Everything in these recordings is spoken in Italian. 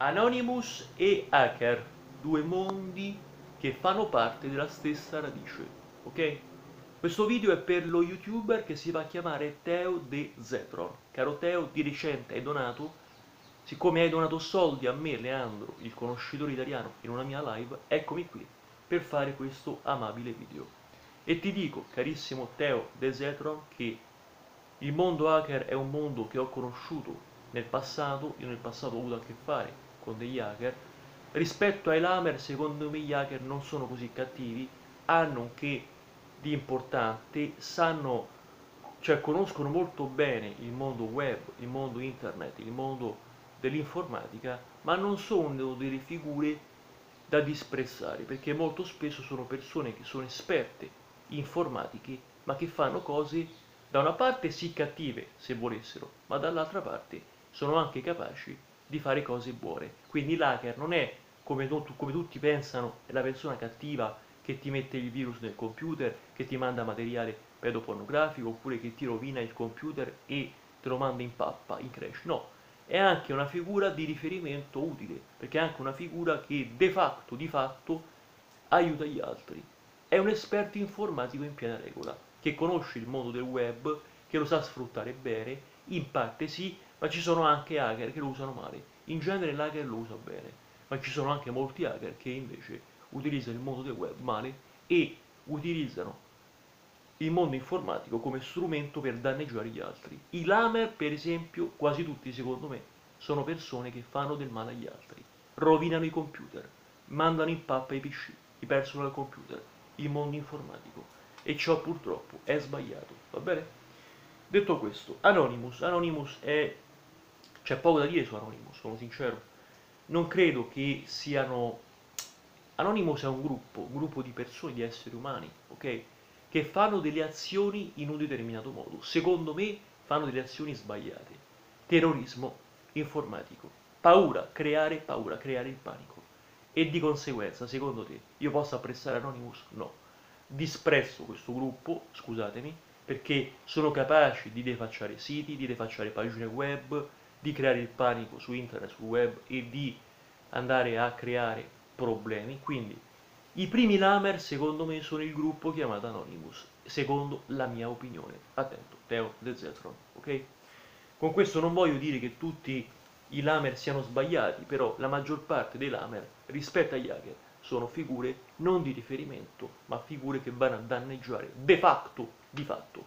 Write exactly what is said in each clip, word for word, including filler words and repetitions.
Anonymous e hacker, due mondi che fanno parte della stessa radice, ok? Questo video è per lo youtuber che si fa chiamare Teo De Zetron. Caro Teo, di recente hai donato, siccome hai donato soldi a me, Leandro, il conoscitore italiano, in una mia live, eccomi qui per fare questo amabile video. E ti dico, carissimo Teo De Zetron, che il mondo hacker è un mondo che ho conosciuto nel passato, io nel passato ho avuto a che fare con degli hacker. Rispetto ai lamer, secondo me gli hacker non sono così cattivi, hanno un che di importante, sanno, cioè conoscono molto bene il mondo web, il mondo internet, il mondo dell'informatica, ma non sono delle figure da disprezzare, perché molto spesso sono persone che sono esperte informatiche, ma che fanno cose da una parte sì cattive, se volessero, ma dall'altra parte sono anche capaci di fare cose buone. Quindi l'hacker non è, come, tu- come tutti pensano, è la persona cattiva che ti mette il virus nel computer, che ti manda materiale pedopornografico, oppure che ti rovina il computer e te lo manda in pappa, in crash. No, è anche una figura di riferimento utile, perché è anche una figura che de facto, di fatto, aiuta gli altri. È un esperto informatico in piena regola, che conosce il mondo del web, che lo sa sfruttare bene, in parte sì, ma ci sono anche hacker che lo usano male. In genere l'hacker lo usa bene, ma ci sono anche molti hacker che invece utilizzano il mondo del web male e utilizzano il mondo informatico come strumento per danneggiare gli altri. I lamer, per esempio, quasi tutti secondo me, sono persone che fanno del male agli altri, rovinano i computer, mandano in pappa i P C, i personal computer, il mondo informatico. E ciò purtroppo è sbagliato, va bene? Detto questo, Anonymous, Anonymous è... c'è poco da dire su Anonymous, sono sincero. Non credo che siano... Anonymous è un gruppo, un gruppo di persone, di esseri umani, ok? Che fanno delle azioni in un determinato modo. Secondo me fanno delle azioni sbagliate. Terrorismo informatico. Paura, creare paura, creare il panico. E di conseguenza, secondo te, io posso apprezzare Anonymous? No. Disprezzo questo gruppo, scusatemi, perché sono capaci di defacciare siti, di defacciare pagine web, di creare il panico su internet, sul web e di andare a creare problemi. Quindi i primi lamer secondo me sono il gruppo chiamato Anonymous, secondo la mia opinione. Attento, Teo De Zetron, ok? Con questo non voglio dire che tutti i lamer siano sbagliati, però la maggior parte dei lamer rispetto agli hacker sono figure non di riferimento, ma figure che vanno a danneggiare de facto, di fatto,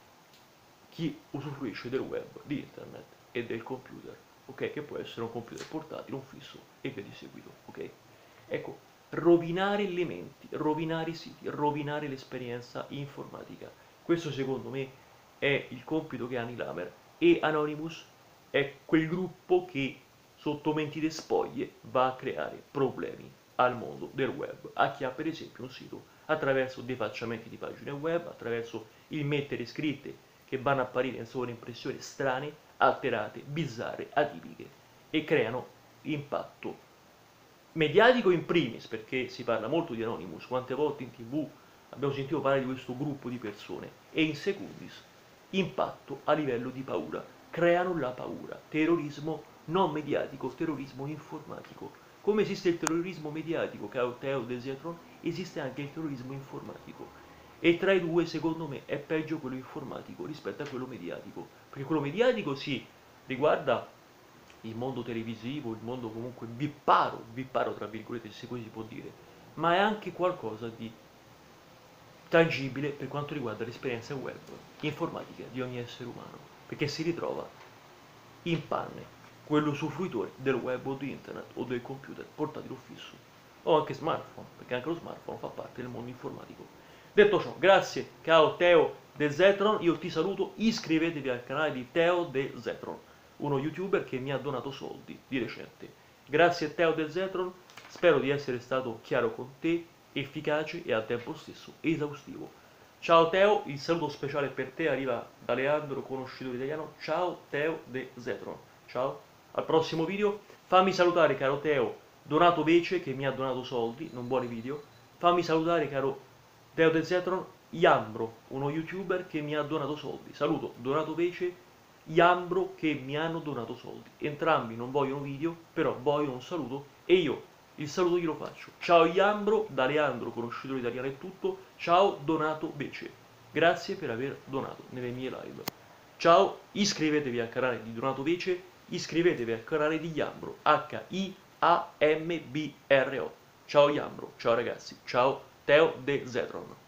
chi usufruisce del web, di internet e del computer, ok? Che può essere un computer portatile, un fisso e via di seguito, ok? Ecco, rovinare le menti, rovinare i siti, rovinare l'esperienza informatica. Questo secondo me è il compito che hanno i lamer e Anonymous è quel gruppo che sotto mentite spoglie va a creare problemi al mondo del web, a chi ha per esempio un sito, attraverso defacciamenti di pagine web, attraverso il mettere scritte che vanno a apparire in sovraimpressione strane, alterate, bizzarre, atipiche e creano impatto mediatico in primis, perché si parla molto di Anonymous, quante volte in tv abbiamo sentito parlare di questo gruppo di persone, e in secundis impatto a livello di paura, creano la paura, terrorismo non mediatico, terrorismo informatico. Come esiste il terrorismo mediatico, caro Teo De Zetron, esiste anche il terrorismo informatico. E tra i due, secondo me, è peggio quello informatico rispetto a quello mediatico, perché quello mediatico si riguarda il mondo televisivo, il mondo comunque vipparo, vipparo tra virgolette se così si può dire, ma è anche qualcosa di tangibile per quanto riguarda l'esperienza web, informatica di ogni essere umano, perché si ritrova in panne quello usufruitore del web o di internet o del computer portatile o fisso, o anche smartphone, perché anche lo smartphone fa parte del mondo informatico. Detto ciò, grazie caro Teo De Zetron, io ti saluto, iscrivetevi al canale di Teo De Zetron, uno youtuber che mi ha donato soldi di recente. Grazie Teo De Zetron, spero di essere stato chiaro con te, efficace e al tempo stesso esaustivo. Ciao Teo, il saluto speciale per te arriva da Leandro, conoscitore italiano. Ciao Teo De Zetron. Ciao, al prossimo video. Fammi salutare caro Teo Donato Vece che mi ha donato soldi, non vuole video. Fammi salutare caro Teo De Zetron Iambro, uno youtuber che mi ha donato soldi. Saluto Donato Vece Iambro che mi hanno donato soldi. Entrambi non vogliono video, però vogliono un saluto e io il saluto glielo faccio. Ciao Iambro, da Leandro, conoscitore italiano è tutto. Ciao Donato Vece. Grazie per aver donato nelle mie live. Ciao, iscrivetevi al canale di Donato Vece, iscrivetevi al canale di Iambro, H I A M B R O. Ciao Iambro, ciao ragazzi, ciao Teo De Zetron.